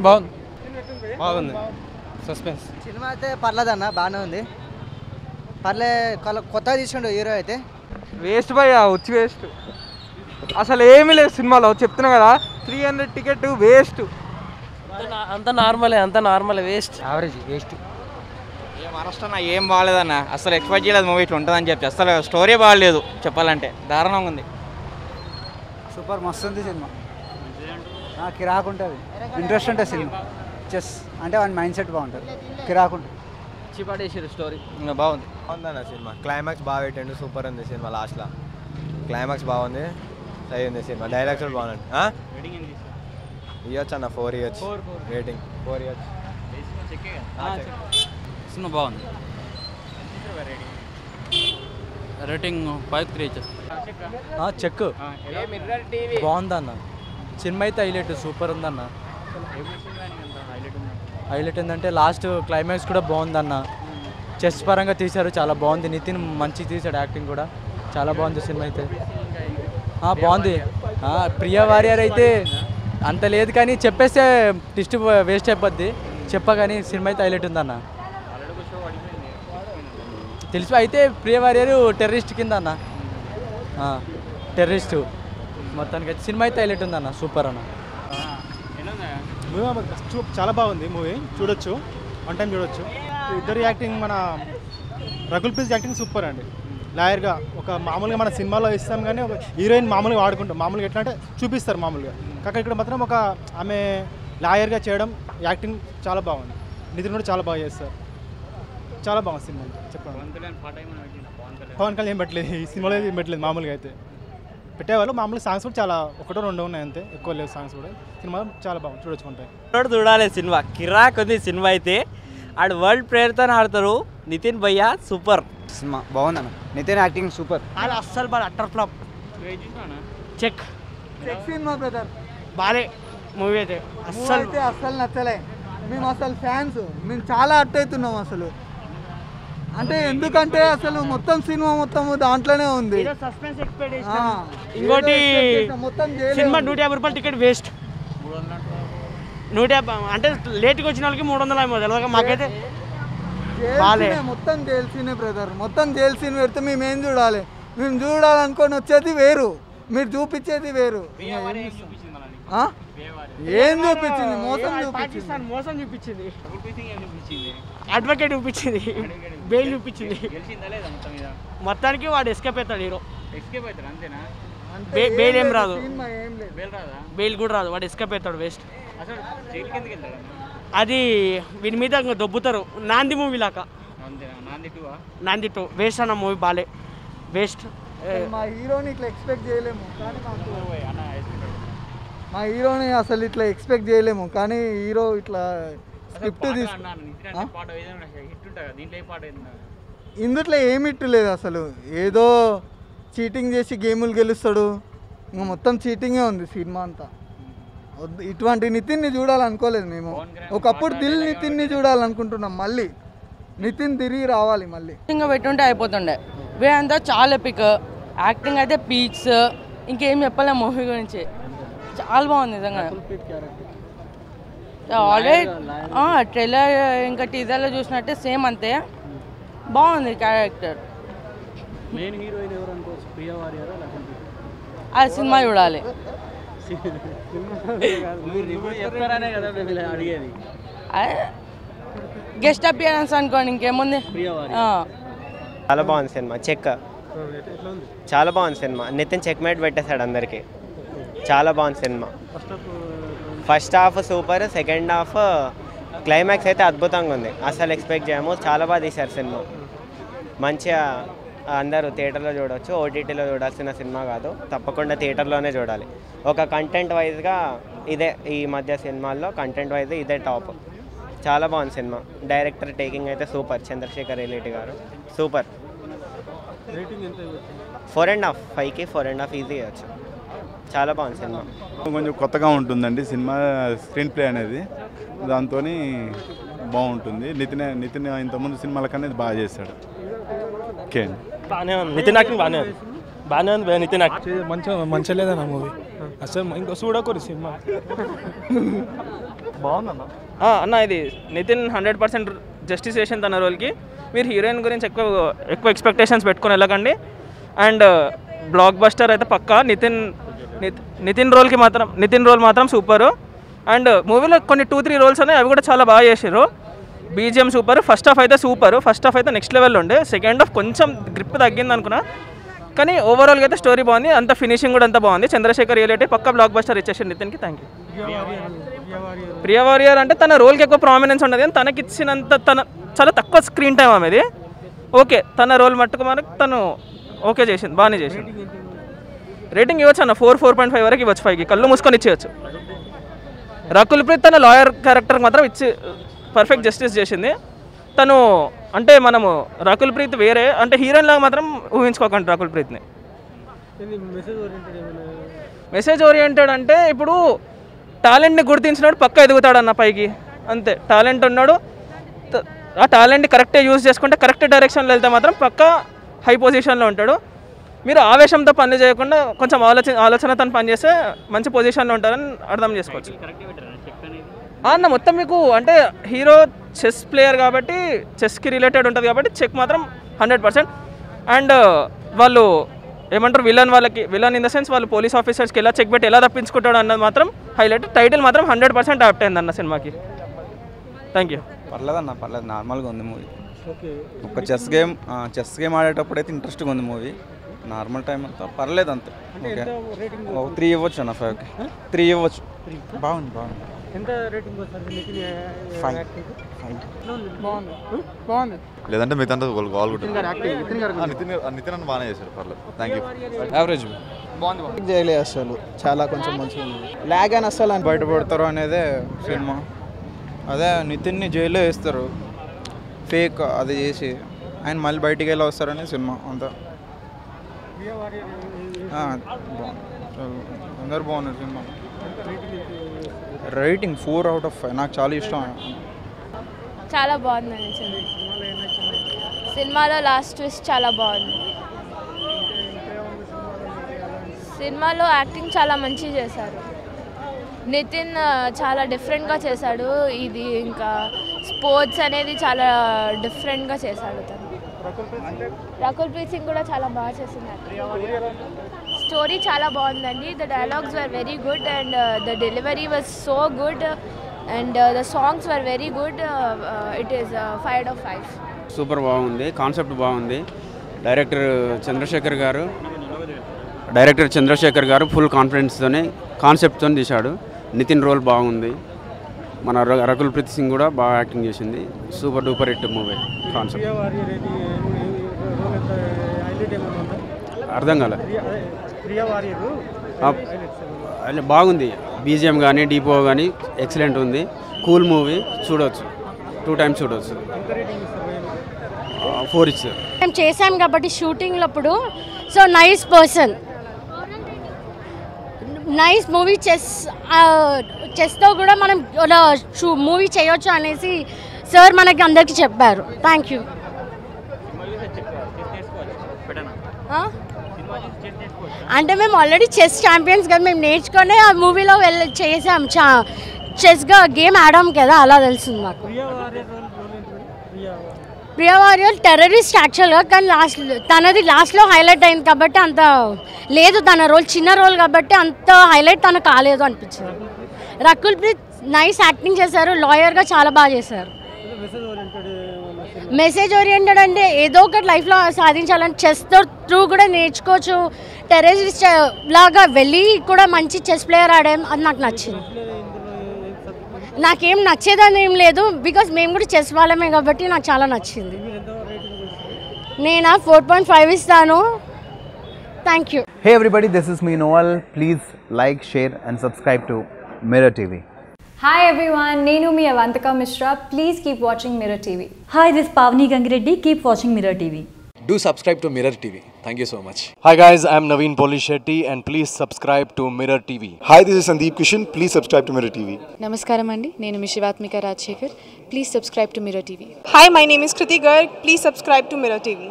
బాగుంది బాగుంది suspense cinema అయితే పర్లేదన్న, బాగానే ఉంది. పర్లే, కొత్తగా తీసిండు హీరో అయితే. వేస్ట్ భయ్యా, వచ్చి వేస్ట్. అసలు ఏమీ లేదు సినిమాలో, చెప్తున్నా కదా. 300 టికెట్ వేస్ట్. అంత నార్మలే వేస్ట్, యావరేజ్ వేస్ట్. ఏం అరెస్ట్ అన్న, ఏం బాగాలేదన్న. అసలు ఎక్స్పెక్ట్ చేయలేదు మూవీ ఇట్లా ఉంటుందని చెప్పి. అసలు స్టోరీ బాగాలేదు, చెప్పాలంటే దారుణంగా ఉంది. సూపర్, మస్తు ఉంది సినిమా. కిరాక్ ఉంటుంది, ఇంట్రెస్ట్ ఉంటుంది సినిమా. చెస్ అంటే వాడి మైండ్ సెట్ బాగుంటుంది, కిరాక్ ఉంటుంది. చిపాడేసారు స్టోరీ. ఇంకా బాగుంది. బాగుందన్న సినిమా. క్లైమాక్స్ బాగా పెట్టండి, సూపర్ ఉంది సినిమా. లాస్ట్లో క్లైమాక్స్ బాగుంది, సరి ఉంది సినిమా. డైలాగ్స్ కూడా బాగుంది. ఇవ్వచ్చు అన్న, 4 ఇవ్వచ్చు రేటింగ్. 4 ఇవ్వచ్చు. సినిమా బాగుంది, రేటింగ్ 5-3 ఇచ్చేది. చెక్ బాగుందన్న. సినిమా అయితే హైలైట్, సూపర్ ఉందన్న. హైలైట్ ఏంటంటే లాస్ట్ క్లైమాక్స్ కూడా బాగుందన్న. చెస్ పరంగా తీశారు, చాలా బాగుంది. నితిన్ మంచి తీశాడు, యాక్టింగ్ కూడా చాలా బాగుంది సినిమా అయితే. బాగుంది. ప్రియా వారియర్ అయితే అంత లేదు, కానీ చెప్పేస్తే టిస్ట్ వేస్ట్ అయిపోద్ది. చెప్పగానే సినిమా అయితే హైలైట్ ఉందన్న. తెలిసి అయితే ప్రియ వారియర్ టెర్రరిస్ట్ కింద అన్న, టెర్రరిస్టు. మొత్తానికి అయితే సినిమా అయితే హైలైట్ ఉందన్న, సూపర్ అన్న. చాలా బాగుంది మూవీ, చూడొచ్చు, వన్ టైం చూడొచ్చు. ఇద్దరు యాక్టింగ్, మన రకుల్ ప్రీత్ యాక్టింగ్ సూపర్ అండి. లాయర్గా ఒక మామూలుగా మన సినిమాలో ఇస్తాం, కానీ ఒక హీరోయిన్ మామూలుగా వాడుకుంటాం. మామూలుగా ఎట్లా అంటే చూపిస్తారు మామూలుగా, కాకపోతే ఇక్కడ మాత్రం ఒక ఆమె లాయర్గా చేయడం, యాక్టింగ్ చాలా బాగుంది. నితిన్ కూడా చాలా బాగా చేస్తారు, చాలా బాగుంది సినిమా. చెప్పండి, పవన్ కళ్యాణ్ ఏం పెట్టలేదు ఈ సినిమాలో, ఏం పెట్టలేదు. మామూలుగా అయితే పెట్టేవాళ్ళు, మామూలుగా సాంగ్స్ కూడా చాలా 1-2 ఉన్నాయి అంతే, ఎక్కువ లేవు సాంగ్స్ కూడా. సినిమా చాలా బాగుంది, చూడొచ్చుకుంటాయి. చూడాలి సినిమా, కిరాక్ ఉంది సినిమా అయితే. ఆడు వరల్డ్ ప్లేయర్తో ఆడతారు. నితిన్ భయ్య సూపర్. సినిమా బాగుందన్న, నితిన్ యాక్టింగ్ సూపర్. అది అస్సలు బాగా అట్టర్ ఫ్లాప్. చెక్ సినిమా బ్రదర్, బాలే మూవీ అయితే అస్సలు నచ్చలే. మేము అసలు ఫ్యాన్స్, మేము చాలా అట్ అవుతున్నాం అసలు. అంటే ఎందుకంటే అసలు మొత్తం సినిమా మొత్తం దాంట్లోనే ఉంది. ఇంకోటి మొత్తం సినిమా 150 రూపాయలు టికెట్ వేస్ట్. 150 అంటే లేట్గా వచ్చిన వాళ్ళకి 300 మాకైతే మొత్తం తెలిసిన బ్రదర్, మొత్తం తెలిసిన పెడితే మేము ఏం చూడాలి? మేము చూడాలనుకొని వచ్చేది వేరు, మీరు చూపించేది వేరు. ఏం చూపించింది? మోసం చూపించింది, అడ్వకేట్ చూపించింది, బెయిల్ చూపించింది. మొత్తానికి వాడు ఎస్కేప్ అవుతాడు హీరో. బెయిల్ ఏం రాదు, బెయిల్ కూడా రాదు, వాడు ఎస్కేప్ అవుతాడు. వేస్ట్. అది వీని మీద దొబ్బుతారు. నాంది మూవీ లాగా. నాంది 2 వేస్ట్ అన్న మూవీ, బాలే వేస్ట్. మా హీరోని ఇట్లా ఎక్స్పెక్ట్ చేయలేము, కానీ మా హీరోని అసలు ఇట్లా ఎక్స్పెక్ట్ చేయలేము, కానీ హీరో ఇట్లా స్క్రిప్ట్ ఇందుట్లో ఏమి ఇట్టు లేదు అసలు. ఏదో చీటింగ్ చేసి గేములు గెలుస్తాడు, ఇంకా మొత్తం చీటింగే ఉంది సినిమా అంతా. ఇటువంటి నితిన్ని చూడాలనుకోలేదు మేము. ఒకప్పుడు దిల్ నితిన్ని చూడాలనుకుంటున్నాం, మళ్ళీ నితిన్ తిరిగి రావాలి మళ్ళీ. ఇంకా పెట్టుంటే అయిపోతుండే. వే అంతా చాలా ఎపిక్, యాక్టింగ్ అయితే పీక్స్, ఇంకేం చెప్పలేము మూవీ గురించి. చాలా బాగుంది నిజంగా. ఆల్రెడీ ట్రైలర్ ఇంకా టీజర్లో చూసినట్టే సేమ్ అంతే బాగుంది క్యారెక్టర్. ఆ సినిమా చూడాలి. గెస్ట్ అపియరెన్స్ అనుకోండి, ఇంకేముంది. చాలా బాగుంది సినిమా. చెక్ చాలా బాగుంది సినిమా. నితిన్ చెక్ మేట్ పెట్టేశాడు అందరికీ. చాలా బాగుంది సినిమా. First half super, second half climax అయితే అద్భుతంగా ఉంది. అసలు ఎక్స్పెక్ట్ చేయము. చాలా బాగా తీశారు సినిమా. మంచిగా అందరూ థియేటర్లో చూడవచ్చు, ఓటీటీలో చూడాల్సిన సినిమా కాదు. తప్పకుండా థియేటర్లోనే చూడాలి. ఒక కంటెంట్ వైజ్గా ఇదే, ఈ మధ్య సినిమాల్లో కంటెంట్ వైజ్ ఇదే టాప్. చాలా బాగుంది సినిమా. డైరెక్టర్ టేకింగ్ అయితే సూపర్. చంద్రశేఖర్ రెల్లిటి గారు సూపర్. 4.5, 5కి 4.5 ఈజీ ఇవ్వచ్చు. చాలా బాగుంది సినిమా. కొంచెం కొత్తగా ఉంటుందండి సినిమా, స్క్రీన్ ప్లే అనేది దాంతో బాగుంటుంది. నితిన్ ఇంతకుముందు సినిమాల కన్నా బాగా చేశాడు. ఓకే అండి, బాగానే ఉంది. నితిన్ యాక్టింగ్ బాగానే ఉంది. నితిన్ యాక్టింగ్ మంచిగా లేదన్న మూవీ అసలు. ఇంకో చూడకూడదు సినిమా. అన్న ఇది నితిన్ 100% జస్టిస్ చేసిన తన రోల్కి. మీరు హీరోయిన్ గురించి ఎక్కువ ఎక్స్పెక్టేషన్స్ పెట్టుకొని వెళ్ళకండి. అండ్ బ్లాక్ బస్టర్ అయితే పక్కా. నితిన్ రోల్ మాత్రం సూపరు. అండ్ మూవీలో కొన్ని 2-3 రోల్స్ ఉన్నాయి, అవి కూడా చాలా బాగా చేసారు. BGM super. ఫస్ట్ హాఫ్ అయితే నెక్స్ట్ లెవెల్లో ఉండే. సెకండ్ హాఫ్ కొంచెం గ్రిప్ తగ్గింది అనుకున్నా, కానీ ఓవరాల్గా అయితే స్టోరీ బాగుంది. అంత ఫినిషింగ్ కూడా అంత బాగుంది. చంద్రశేఖర్ రియలేటే పక్కా బ్లాక్ బస్టర్ ఇచ్చేసి నితిన్కి. Thank you. ప్రియా వారియర్ అంటే తన రోల్కి ఎక్కువ ప్రామినెన్స్ ఉండదు, కానీ తనకి ఇచ్చినంత చాలా తక్కువ స్క్రీన్ టైం ఆమెది. ఓకే, తన రోల్ మట్టుకు మనకు తను ఓకే చేసింది, బాగానే చేసింది. రేటింగ్ ఇవ్వచ్చు అన్న 4.5 వరకు ఇవ్వచ్చు. 5కి కళ్ళు మూసుకొని ఇచ్చేయచ్చు. రకుల్ ప్రీత్ తన లాయర్ క్యారెక్టర్కి మాత్రం ఇచ్చి పర్ఫెక్ట్ జస్టిస్ చేసింది. తను అంటే మనము రకుల్ ప్రీత్ వేరే అంటే హీరోయిన్ లాగా మాత్రం ఊహించుకోకండి రకుల్ ప్రీత్ని. మెసేజ్ ఓరియంటెడ్ అంటే ఇప్పుడు టాలెంట్ని గుర్తించినాడు పక్క ఎదుగుతాడు అన్న పైకి, అంతే. టాలెంట్ ఉన్నాడు, ఆ టాలెంట్ని కరెక్ట్గా యూజ్ చేసుకుంటే కరెక్ట్ డైరెక్షన్లో వెళ్తే మాత్రం పక్క హై పొజిషన్లో ఉంటాడు. మీరు ఆవేశంతో పని చేయకుండా కొంచెం ఆలోచనతో పని చేస్తే మంచి పొజిషన్లో ఉంటారని అర్థం చేసుకోవచ్చు. అన్న మొత్తం మీకు అంటే హీరో చెస్ ప్లేయర్ కాబట్టి చెస్కి రిలేటెడ్ ఉంటుంది కాబట్టి చెక్ మాత్రం 100%. అండ్ వాళ్ళు ఏమంటారు విలన్ ఇన్ ద సెన్స్ వాళ్ళు పోలీస్ ఆఫీసర్స్కి ఎలా చెక్ పెట్టి ఎలా తప్పించుకుంటాడు అన్నది మాత్రం హైలైట్. టైటిల్ మాత్రం 100% యాప్ట్ అయింది అన్న సినిమాకి. Thank you. పర్లేదు నార్మల్గా ఉంది మూవీ. ఒక చెస్ గేమ్ ఆడేటప్పుడు అయితే ఇంట్రెస్ట్గా ఉంది మూవీ. నార్మల్ టైం అంతా పర్లేదు అంతే. ఓకే 3 ఇవ్వచ్చు అన్న. 5కి 3 ఇవ్వచ్చు. బాగుంది. ఎంత రేటింగ్ వస్తుంది? 5 బాగుంది. లేదంటే మిగతా నితిన్ అన్న బాగానే చేశారు. పర్లేదు. Thank you. యావరేజ్ బాగుంది. చేయలేదు అసలు, చాలా కొంచెం మంచిగా ఉంది. లాగ్ అని అసలు బయటపడతారు అనేదే సినిమా. అదే నితిన్ని జైల్లో వేస్తారు ఫేక్ అది చేసి, ఆయన మళ్ళీ బయటికి వెళ్ళి వస్తారని సినిమా అంతా. అందరు బాగున్నారు సినిమా. రేటింగ్ 4/5. నాకు చాలా ఇష్టం. చాలా బాగుందండి సినిమాలో లాస్ట్ ట్విస్ట్ చాలా బాగుంది. సినిమాలో యాక్టింగ్ చాలా మంచిగా చేశారు. నితిన్ చాలా డిఫరెంట్గా చేశాడు. ఇది ఇంకా స్పోర్ట్స్ అనేది చాలా డిఫరెంట్గా చేశాడు తను. రకుల్ ప్రీత్ సింగ్ కూడా చాలా బాగా చేస్తున్నారు. స్టోరీ చాలా బాగుందండి. The dialogues were very good and the delivery was so good and the songs were very good. It is 5/5. Super బాగుంది. కాన్సెప్ట్ బాగుంది. డైరెక్టర్ చంద్రశేఖర్ గారు ఫుల్ కాన్ఫిడెన్స్తోనే కాన్సెప్ట్తో తీశాడు. నితిన్ రోల్ బాగుంది. మన రకుల్ ప్రీత్ సింగ్ కూడా బాగా యాక్టింగ్ చేసింది. Super duper hit movie. Concept అర్థం కాలే. బాగుంది. బీజిఎం కానీ డీపో కానీ ఎక్సలెంట్ ఉంది. Cool movie. చూడవచ్చు. 2 times చూడవచ్చు. 4 ఇచ్చారు. మేము చేసాం కాబట్టి షూటింగ్లప్పుడు so nice person, nice movie. చెస్తో కూడా మనం మూవీ చేయొచ్చు అనేసి సార్ మనకి అందరికీ చెప్పారు. Thank you. అంటే మేము ఆల్రెడీ చెస్ ఛాంపియన్స్ కదా, మేము నేర్చుకొని ఆ మూవీలో చేసాం. చెస్గా గేమ్ ఆడాం కదా, అలా తెలుస్తుంది మాకు. ప్రియా వారియర్ టెర్రరిస్ట్ యాక్చువల్గా, కానీ తనది లాస్ట్లో హైలైట్ అయింది కాబట్టి అంత లేదు. తన రోల్ చిన్న రోల్ కాబట్టి అంత హైలైట్ తను కాలేదు అనిపించింది. రకుల్ ప్రీత్ నైస్ యాక్టింగ్ చేశారు. లాయర్గా చాలా బాగా చేశారు. మెసేజ్ ఓరియంటెడ్ అంటే ఏదో ఒకటి లైఫ్లో సాధించాలని చెస్తో త్రూ కూడా నేర్చుకోవచ్చు. టెర్రరిస్ట్ లాగా వెళ్ళి కూడా మంచి చెస్ ప్లేయర్ ఆడాం, అది నాకు నచ్చింది. నాకేం నచ్చేదని ఏం లేదు, బికాస్ మేము కూడా చెస్ వాళ్ళమే కాబట్టి నాకు చాలా నచ్చింది. నేను 4.5 ఇస్తాను. Thank you. Hey everybody, this is me Noel. Please like, share and subscribe to Mirror TV. Hi everyone, Nenu mi Avantika Mishra. Please keep watching Mirror TV. Hi, this is Pavni Gangireddy. Keep watching Mirror TV. Do subscribe to Mirror TV. Thank you so much. Hi guys, I am Naveen Polishetty and please subscribe to Mirror TV. Hi, this is Sandeep Kishan. Please subscribe to Mirror TV. Namaskaram andi, nenu mi Shivatmika Rajshekhar. Please subscribe to Mirror TV. Hi, my name is Kriti Garg. Please subscribe to Mirror TV.